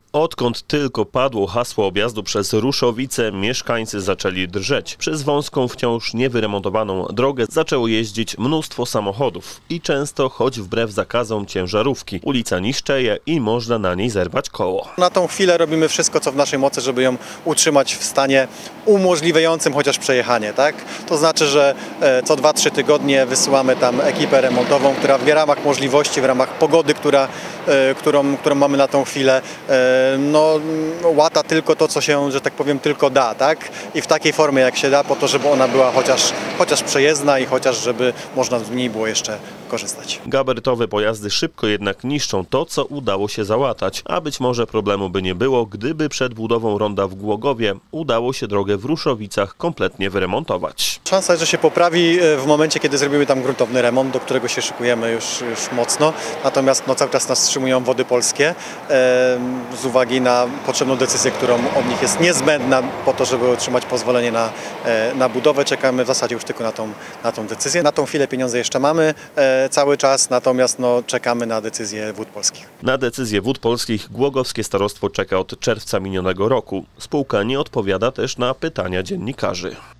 Odkąd tylko padło hasło objazdu przez Ruszowice, mieszkańcy zaczęli drżeć. Przez wąską, wciąż niewyremontowaną drogę zaczęło jeździć mnóstwo samochodów i często, choć wbrew zakazom, ciężarówki. Ulica niszczeje i można na niej zerwać koło. Na tą chwilę robimy wszystko, co w naszej mocy, żeby ją utrzymać w stanie umożliwiającym chociaż przejechanie, tak? To znaczy, że co 2-3 tygodnie wysyłamy tam ekipę remontową, która w ramach możliwości, w ramach pogody, którą mamy na tą chwilę, łata tylko to, co się, że tak powiem, tylko da, tak? I w takiej formie, jak się da, po to, żeby ona była chociaż przejezdna i chociaż żeby można z niej było jeszcze korzystać. Gabarytowe pojazdy szybko jednak niszczą to, co udało się załatać, a być może problemu by nie było, gdyby przed budową ronda w Głogowie udało się drogę w Ruszowicach kompletnie wyremontować. Szansa jest, że się poprawi w momencie, kiedy zrobimy tam gruntowny remont, do którego się szykujemy już mocno. Natomiast cały czas nas wstrzymują Wody Polskie z uwagi na potrzebną decyzję, którą od nich jest niezbędna po to, żeby otrzymać pozwolenie na budowę. Czekamy w zasadzie już tylko na tą decyzję. Na tą chwilę pieniądze jeszcze mamy cały czas, natomiast czekamy na decyzję Wód Polskich. Na decyzję Wód Polskich głogowskie starostwo czeka od czerwca minionego roku. Spółka nie odpowiada też na pytania dziennikarzy.